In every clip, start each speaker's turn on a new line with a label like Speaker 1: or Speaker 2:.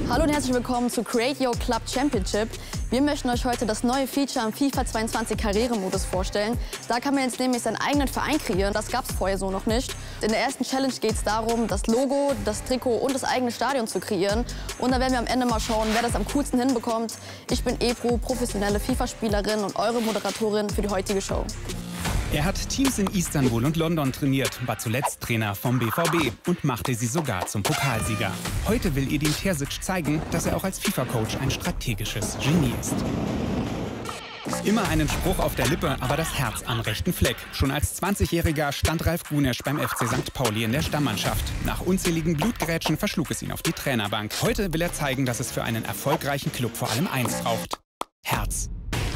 Speaker 1: Hallo und herzlich willkommen zu Create Your Club Championship. Wir möchten euch heute das neue Feature am FIFA 22 Karrieremodus vorstellen. Da kann man jetzt nämlich seinen eigenen Verein kreieren. Das gab es vorher so noch nicht. In der ersten Challenge geht es darum, das Logo, das Trikot und das eigene Stadion zu kreieren. Und da werden wir am Ende mal schauen, wer das am coolsten hinbekommt. Ich bin Ebru, professionelle FIFA-Spielerin und eure Moderatorin für die heutige Show.
Speaker 2: Er hat Teams in Istanbul und London trainiert, war zuletzt Trainer vom BVB und machte sie sogar zum Pokalsieger. Heute will Edin Terzic zeigen, dass er auch als FIFA-Coach ein strategisches Genie ist. Immer einen Spruch auf der Lippe, aber das Herz am rechten Fleck. Schon als 20-Jähriger stand Ralf Gunesch beim FC St. Pauli in der Stammmannschaft. Nach unzähligen Blutgrätschen verschlug es ihn auf die Trainerbank. Heute will er zeigen, dass es für einen erfolgreichen Club vor allem eins braucht: Herz.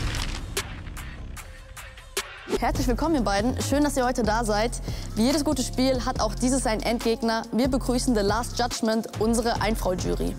Speaker 1: Herzlich willkommen, ihr beiden. Schön, dass ihr heute da seid. Wie jedes gute Spiel hat auch dieses seinen Endgegner. Wir begrüßen The Last Judgment, unsere Einfrau-Jury.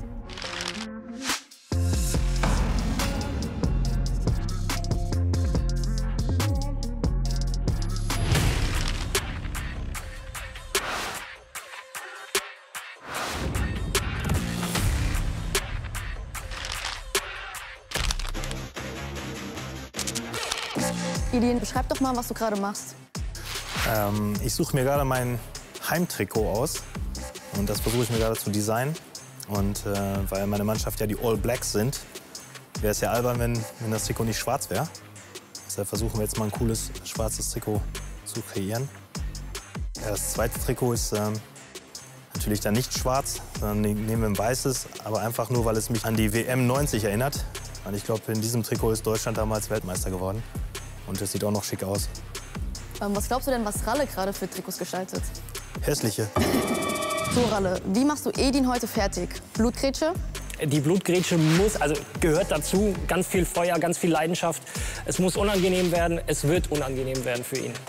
Speaker 1: Edin, beschreib doch mal, was du gerade machst.
Speaker 3: Ich suche mir gerade mein Heimtrikot aus und das versuche ich mir gerade zu designen. Und weil meine Mannschaft ja die All Blacks sind, wäre es ja albern, wenn das Trikot nicht schwarz wäre. Deshalb versuchen wir jetzt mal ein cooles schwarzes Trikot zu kreieren. Ja, das zweite Trikot ist natürlich dann nicht schwarz, sondern nehmen wir ein weißes, aber einfach nur, weil es mich an die WM 90 erinnert. Und ich glaube, in diesem Trikot ist Deutschland damals Weltmeister geworden. Und das sieht auch noch schick aus.
Speaker 1: Was glaubst du denn, was Ralle gerade für Trikots gestaltet?
Speaker 3: Hässliche.
Speaker 1: So, Ralle, wie machst du Edin heute fertig? Blutgrätsche?
Speaker 4: Die Blutgrätsche gehört dazu. Ganz viel Feuer, ganz viel Leidenschaft. Es muss unangenehm werden, es wird unangenehm werden für ihn.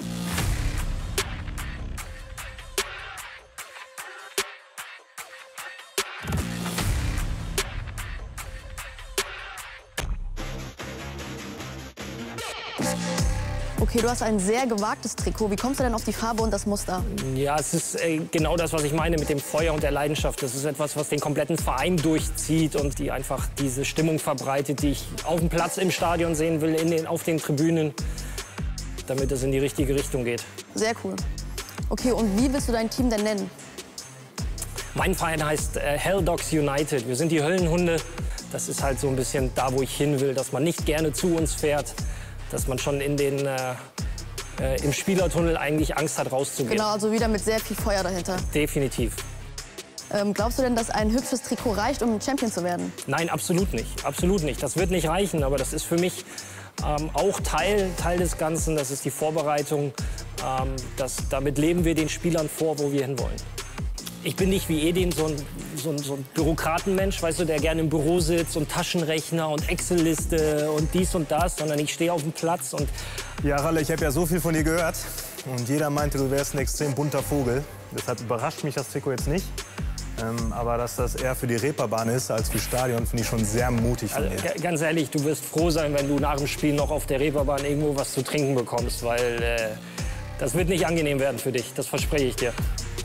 Speaker 1: Okay, du hast ein sehr gewagtes Trikot. Wie kommst du denn auf die Farbe und das Muster?
Speaker 4: Ja, es ist genau das, was ich meine mit dem Feuer und der Leidenschaft. Das ist etwas, was den kompletten Verein durchzieht und die einfach diese Stimmung verbreitet, die ich auf dem Platz im Stadion sehen will, auf den Tribünen, damit es in die richtige Richtung geht.
Speaker 1: Sehr cool. Okay, und wie willst du dein Team denn nennen?
Speaker 4: Mein Verein heißt Hell Dogs United. Wir sind die Höllenhunde. Das ist halt so ein bisschen da, wo ich hin will, dass man nicht gerne zu uns fährt. Dass man schon im Spielertunnel eigentlich Angst hat, rauszugehen.
Speaker 1: Genau, also wieder mit sehr viel Feuer dahinter.
Speaker 4: Definitiv.
Speaker 1: Glaubst du denn, dass ein hübsches Trikot reicht, um Champion zu werden?
Speaker 4: Nein, absolut nicht. Absolut nicht. Das wird nicht reichen, aber das ist für mich auch Teil des Ganzen. Das ist die Vorbereitung. Damit leben wir den Spielern vor, wo wir hinwollen. Ich bin nicht wie Edin so ein Bürokratenmensch, weißt du, der gerne im Büro sitzt und Taschenrechner und Excel-Liste und dies und das, sondern ich stehe auf dem Platz und...
Speaker 3: Ja, Ralle, ich habe ja so viel von dir gehört und jeder meinte, du wärst ein extrem bunter Vogel. Deshalb überrascht mich das Trikot jetzt nicht. Aber dass das eher für die Reeperbahn ist als für Stadion, finde ich schon sehr mutig von dir.
Speaker 4: Also, ganz ehrlich, du wirst froh sein, wenn du nach dem Spiel noch auf der Reeperbahn irgendwo was zu trinken bekommst, weil das wird nicht angenehm werden für dich, das verspreche ich dir.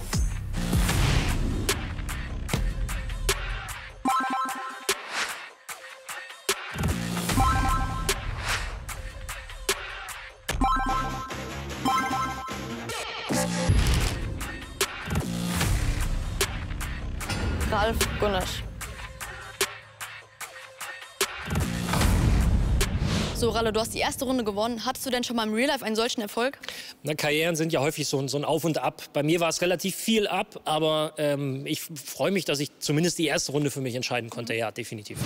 Speaker 1: Ralf Gunesch. So, Ralle, du hast die erste Runde gewonnen. Hattest du denn schon mal im Real Life einen solchen Erfolg?
Speaker 4: Na, Karrieren sind ja häufig so ein Auf und Ab. Bei mir war es relativ viel ab, aber ich freue mich, dass ich zumindest die erste Runde für mich entscheiden konnte. Ja, definitiv.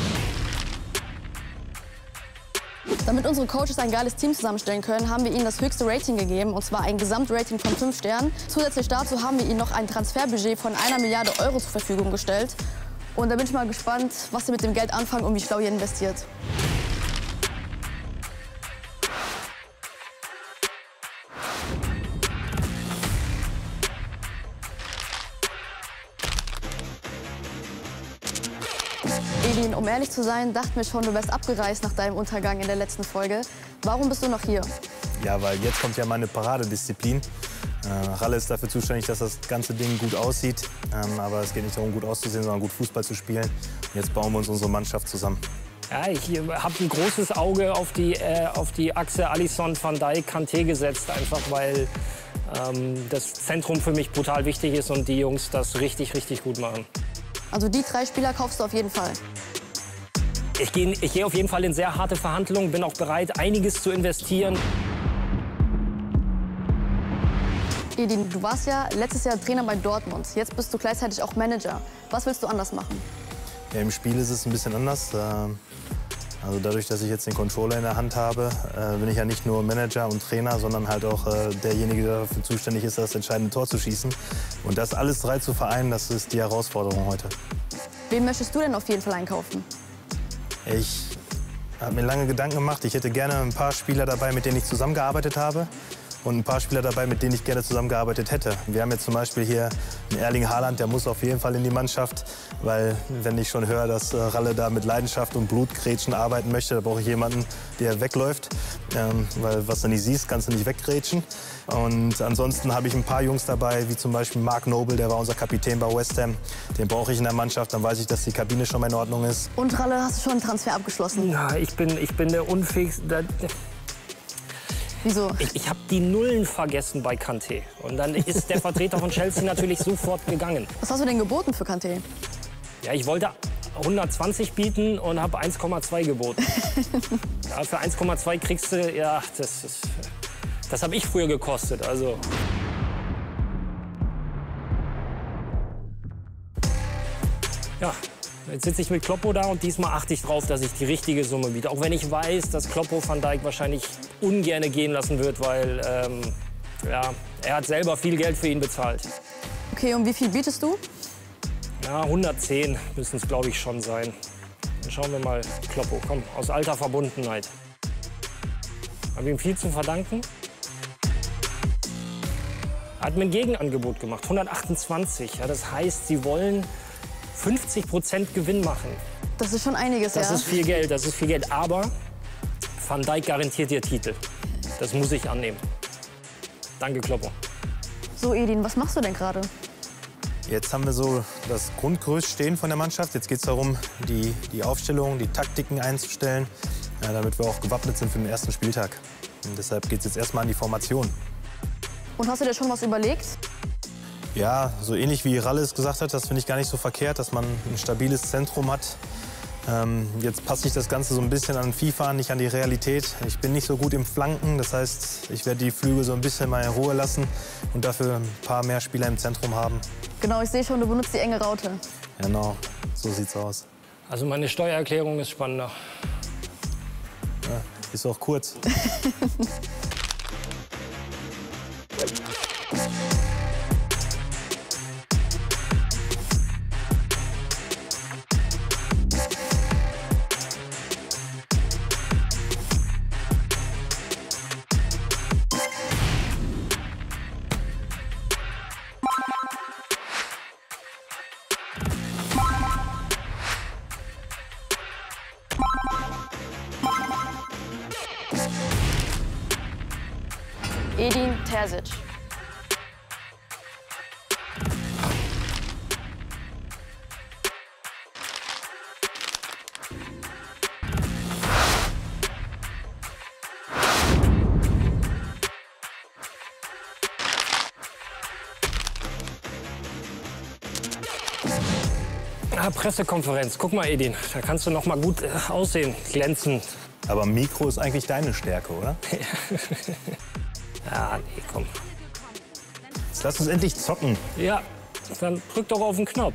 Speaker 1: Damit unsere Coaches ein geiles Team zusammenstellen können, haben wir ihnen das höchste Rating gegeben, und zwar ein Gesamtrating von 5 Sternen. Zusätzlich dazu haben wir ihnen noch ein Transferbudget von 1 Milliarde Euro zur Verfügung gestellt. Und da bin ich mal gespannt, was sie mit dem Geld anfangen und wie schlau ihr investiert. Edin, um ehrlich zu sein, dachten wir schon, du wärst abgereist nach deinem Untergang in der letzten Folge. Warum bist du noch hier?
Speaker 3: Ja, weil jetzt kommt ja meine Paradedisziplin. Ralle ist dafür zuständig, dass das ganze Ding gut aussieht. Aber es geht nicht darum, gut auszusehen, sondern gut Fußball zu spielen. Und jetzt bauen wir uns unsere Mannschaft zusammen.
Speaker 4: Ja, ich habe ein großes Auge auf die Achse Alisson, Van Dijk, Kanté gesetzt, einfach weil das Zentrum für mich brutal wichtig ist und die Jungs das richtig, richtig gut machen.
Speaker 1: Also die 3 Spieler kaufst du auf jeden Fall?
Speaker 4: Ich gehe auf jeden Fall in sehr harte Verhandlungen, bin auch bereit, einiges zu investieren.
Speaker 1: Edin, du warst ja letztes Jahr Trainer bei Dortmund. Jetzt bist du gleichzeitig auch Manager. Was willst du anders machen?
Speaker 3: Ja, im Spiel ist es ein bisschen anders. Also dadurch, dass ich jetzt den Controller in der Hand habe, bin ich ja nicht nur Manager und Trainer, sondern halt auch derjenige, der dafür zuständig ist, das entscheidende Tor zu schießen. Und das alles 3 zu vereinen, das ist die Herausforderung heute.
Speaker 1: Wen möchtest du denn auf jeden Fall einkaufen?
Speaker 3: Ich habe mir lange Gedanken gemacht. Ich hätte gerne ein paar Spieler dabei, mit denen ich zusammengearbeitet habe. Und ein paar Spieler dabei, mit denen ich gerne zusammengearbeitet hätte. Wir haben jetzt zum Beispiel hier einen Erling Haaland, der muss auf jeden Fall in die Mannschaft. Weil, wenn ich schon höre, dass Ralle da mit Leidenschaft und Blutgrätschen arbeiten möchte, da brauche ich jemanden, der wegläuft. Weil was du nicht siehst, kannst du nicht weggrätschen. Und ansonsten habe ich ein paar Jungs dabei, wie zum Beispiel Mark Noble, der war unser Kapitän bei West Ham. Den brauche ich in der Mannschaft, dann weiß ich, dass die Kabine schon mal in Ordnung ist.
Speaker 1: Und Ralle, hast du schon einen Transfer abgeschlossen?
Speaker 4: Ja, ich bin der unfähigste.
Speaker 1: Wieso?
Speaker 4: Ich habe die Nullen vergessen bei Kanté. Und dann ist der Vertreter von Chelsea natürlich sofort gegangen.
Speaker 1: Was hast du denn geboten für Kanté?
Speaker 4: Ja, ich wollte 120 bieten und habe 1,2 geboten. Ja, für 1,2 kriegst du, ja, das habe ich früher gekostet. Also. Ja. Jetzt sitze ich mit Kloppo da und diesmal achte ich drauf, dass ich die richtige Summe biete. Auch wenn ich weiß, dass Kloppo Van Dijk wahrscheinlich ungern gehen lassen wird, weil ja, er hat selber viel Geld für ihn bezahlt.
Speaker 1: Okay, und wie viel bietest du?
Speaker 4: Ja, 110 müssen es, glaube ich, schon sein. Dann schauen wir mal. Kloppo, komm, aus alter Verbundenheit. Haben wir ihm viel zu verdanken? Er hat mir ein Gegenangebot gemacht, 128. Ja, das heißt, sie wollen 50% Gewinn machen.
Speaker 1: Das ist schon einiges, ja.
Speaker 4: Das ist viel Geld, das ist viel Geld. Aber Van Dijk garantiert ihr Titel. Das muss ich annehmen. Danke, Kloppo.
Speaker 1: So, Edin, was machst du denn gerade?
Speaker 3: Jetzt haben wir so das Grundgerüst stehen von der Mannschaft. Jetzt geht es darum, die Aufstellung, die Taktiken einzustellen, damit wir auch gewappnet sind für den ersten Spieltag. Und deshalb geht es jetzt erstmal an die Formation.
Speaker 1: Und hast du dir schon was überlegt?
Speaker 3: Ja, so ähnlich wie Ralle es gesagt hat, das finde ich gar nicht so verkehrt, dass man ein stabiles Zentrum hat. Jetzt passe ich das Ganze so ein bisschen an FIFA, nicht an die Realität. Ich bin nicht so gut im Flanken, das heißt, ich werde die Flügel so ein bisschen mal in Ruhe lassen und dafür ein paar mehr Spieler im Zentrum haben.
Speaker 1: Genau, ich sehe schon, du benutzt die enge Raute.
Speaker 3: Genau, so sieht's aus.
Speaker 4: Also meine Steuererklärung ist spannender.
Speaker 3: Ja, ist auch kurz.
Speaker 1: Edin Terzic.
Speaker 4: Pressekonferenz. Guck mal, Edin, da kannst du noch mal gut aussehen, glänzend.
Speaker 3: Aber Mikro ist eigentlich deine Stärke, oder?
Speaker 4: Ja, nee, komm.
Speaker 3: Jetzt lass uns endlich zocken.
Speaker 4: Ja, dann drück doch auf den Knopf.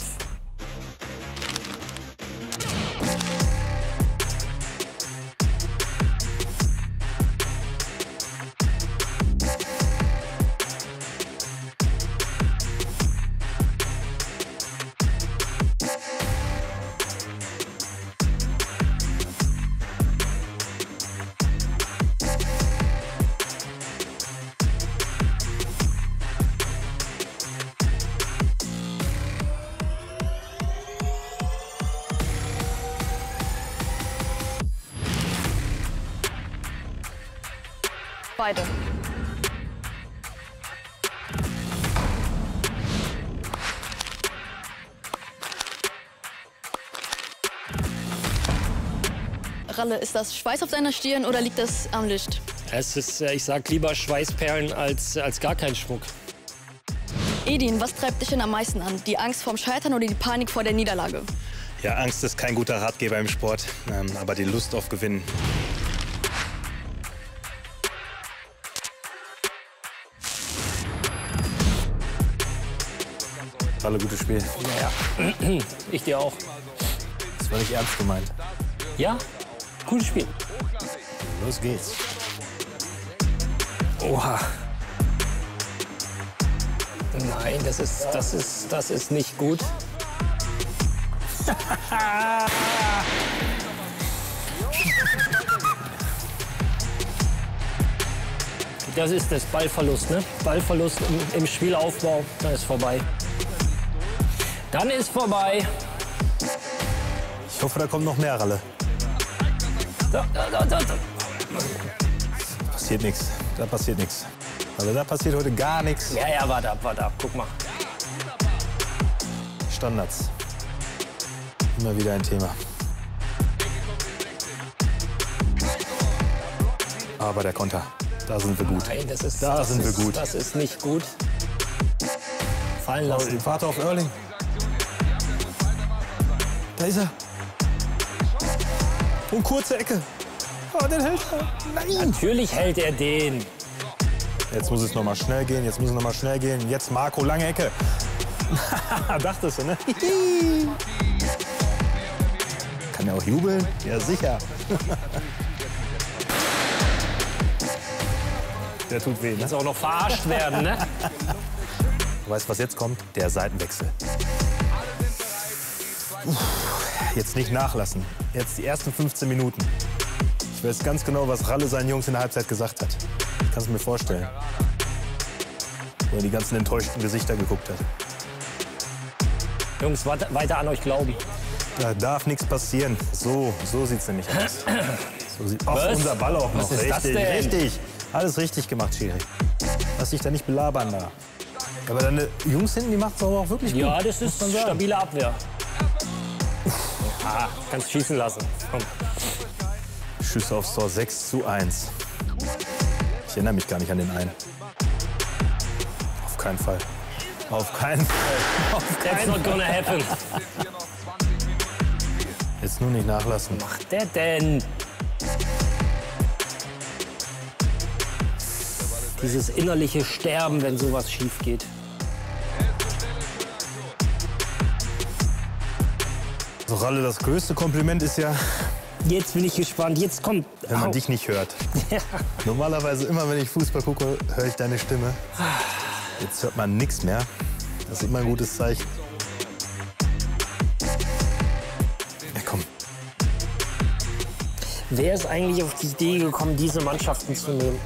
Speaker 1: Beide. Ralle, ist das Schweiß auf deiner Stirn oder liegt das am Licht?
Speaker 4: Es ist, ich sag lieber Schweißperlen als gar kein Schmuck.
Speaker 1: Edin, was treibt dich denn am meisten an? Die Angst vorm Scheitern oder die Panik vor der Niederlage?
Speaker 3: Ja, Angst ist kein guter Ratgeber im Sport, aber die Lust auf Gewinnen. Alle gutes Spiel.
Speaker 4: Ja, ich dir auch.
Speaker 3: Das war nicht ernst gemeint.
Speaker 4: Ja, gutes Spiel.
Speaker 3: Los geht's.
Speaker 4: Oha. Nein, das ist nicht gut. Das ist das Ballverlust, ne? Ballverlust im Spielaufbau, dann ist vorbei. Dann ist vorbei.
Speaker 3: Ich hoffe, da kommt noch mehr Ralle.
Speaker 4: Da.
Speaker 3: Passiert nichts. Da passiert nichts. Also da passiert heute gar nichts.
Speaker 4: Ja, warte ab. Guck mal.
Speaker 3: Standards. Immer wieder ein Thema. Aber der Konter, da sind wir gut.
Speaker 4: Nein, das
Speaker 3: sind wir gut.
Speaker 4: Das ist nicht gut. Fallen lassen.
Speaker 3: Warte auf Erling. Da ist er. Und kurze Ecke. Oh, den hält er. Nein.
Speaker 4: Natürlich hält er den.
Speaker 3: Jetzt muss es noch mal schnell gehen. Jetzt Marco, lange Ecke. Dachtest du, ne? Kann er auch jubeln? Ja, sicher. Der tut weh, ne?
Speaker 4: Jetzt auch noch verarscht werden, ne?
Speaker 3: Du weißt, was jetzt kommt? Der Seitenwechsel. Jetzt nicht nachlassen. Jetzt die ersten 15 Minuten. Ich weiß ganz genau, was Ralle seinen Jungs in der Halbzeit gesagt hat. Kannst du mir vorstellen. Wo er die ganzen enttäuschten Gesichter geguckt hat.
Speaker 4: Jungs, weiter an euch glauben.
Speaker 3: Da darf nichts passieren. So sieht's nämlich aus. So sieht unser Ball auch noch.
Speaker 4: Was ist das denn?
Speaker 3: Richtig. Alles richtig gemacht, Schiri. Lass dich da nicht belabern da. Aber deine Jungs hinten, die machen es aber auch wirklich gut.
Speaker 4: Ja, das ist stabile Abwehr. Ah, kannst schießen lassen. Komm.
Speaker 3: Schüsse aufs Tor 6:1. Ich erinnere mich gar nicht an den einen. Auf keinen Fall. Auf keinen Fall.
Speaker 4: That's not gonna happen.
Speaker 3: Jetzt nur nicht nachlassen.
Speaker 4: Was macht der denn? Dieses innerliche Sterben, wenn sowas schief geht.
Speaker 3: So, Ralle, das größte Kompliment ist ja,
Speaker 4: Jetzt bin ich gespannt. Jetzt kommt.
Speaker 3: wenn man dich nicht hört.
Speaker 4: Ja.
Speaker 3: Normalerweise immer, wenn ich Fußball gucke, höre ich deine Stimme. Jetzt hört man nichts mehr. Das ist immer ein gutes Zeichen. Ja, komm.
Speaker 4: Wer ist eigentlich auf die Idee gekommen, diese Mannschaften zu nehmen?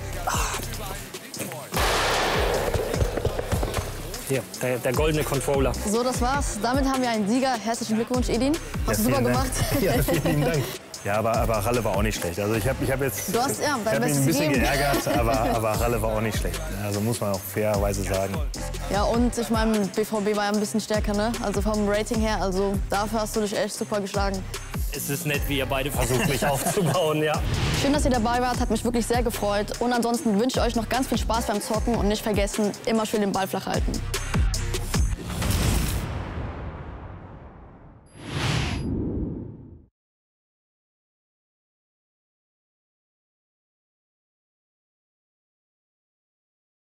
Speaker 4: Hier, der goldene Controller.
Speaker 1: So, das war's. Damit haben wir einen Sieger. Herzlichen Glückwunsch, Edin. Hast du super
Speaker 3: vielen
Speaker 1: gemacht.
Speaker 3: Dank. Ja, vielen lieben Dank. Ja, aber Ralle war auch nicht schlecht. Also ich hab jetzt
Speaker 1: Du hast, ja,
Speaker 3: ich
Speaker 1: dein
Speaker 3: hab ihn
Speaker 1: Bestes
Speaker 3: ein bisschen
Speaker 1: gegeben.
Speaker 3: geärgert, aber Ralle war auch nicht schlecht. Also muss man auch fairerweise sagen.
Speaker 1: Ja, und ich meine, BVB war ja ein bisschen stärker, ne? Also vom Rating her, also dafür hast du dich echt super geschlagen.
Speaker 4: Es ist nett, wie ihr beide versucht, mich aufzubauen, ja.
Speaker 1: Schön, dass ihr dabei wart, hat mich wirklich sehr gefreut. Und ansonsten wünsche ich euch noch ganz viel Spaß beim Zocken und nicht vergessen, immer schön den Ball flach halten.